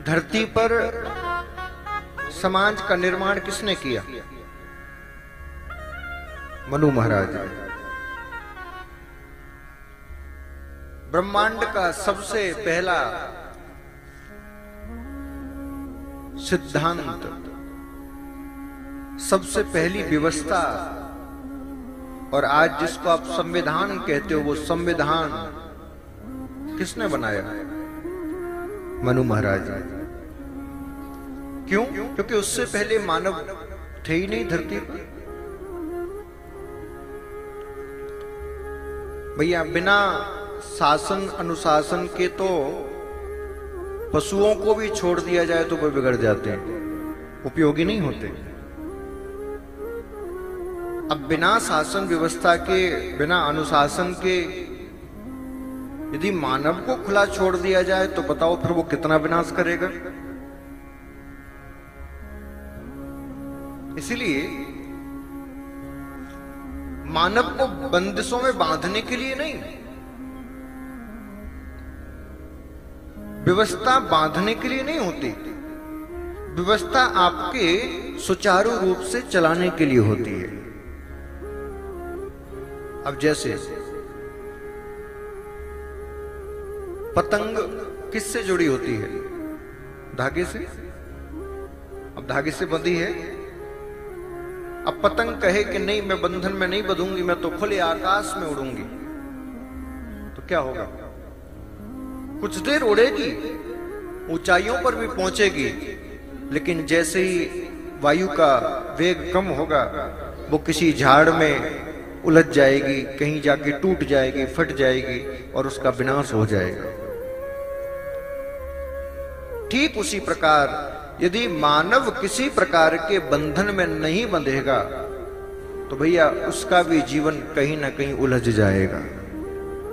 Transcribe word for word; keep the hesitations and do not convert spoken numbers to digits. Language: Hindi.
धरती पर समाज का निर्माण किसने किया? मनु महाराज। ब्रह्मांड का सबसे पहला सिद्धांत, सबसे पहली व्यवस्था, और आज जिसको आप संविधान कहते हो, वो संविधान किसने बनाया? मनु महाराज। क्यों? क्योंकि उससे पहले मानव थे ही नहीं धरती पर। भैया बिना शासन अनुशासन के तो पशुओं को भी छोड़ दिया जाए तो वो बिगड़ जाते हैं, उपयोगी नहीं होते। अब बिना शासन व्यवस्था के, बिना अनुशासन के यदि मानव को खुला छोड़ दिया जाए तो बताओ फिर वो कितना विनाश करेगा। इसलिए मानव को बंदिशों में बांधने के लिए नहीं, व्यवस्था बांधने के लिए नहीं होती, व्यवस्था आपके सुचारू रूप से चलाने के लिए होती है। अब जैसे पतंग किससे जुड़ी होती है? धागे से। अब धागे से बंधी है। अब पतंग कहे कि नहीं, मैं बंधन में नहीं बंधूंगी, मैं तो खुले आकाश में उड़ूंगी, तो क्या होगा? कुछ देर उड़ेगी, ऊंचाइयों पर भी पहुंचेगी, लेकिन जैसे ही वायु का वेग कम होगा वो किसी झाड़ में उलझ जाएगी, कहीं जाके टूट जाएगी, फट जाएगी और उसका विनाश हो जाएगा। ठीक उसी प्रकार यदि मानव किसी प्रकार के बंधन में नहीं बंधेगा तो भैया उसका भी जीवन कहीं ना कहीं उलझ जाएगा।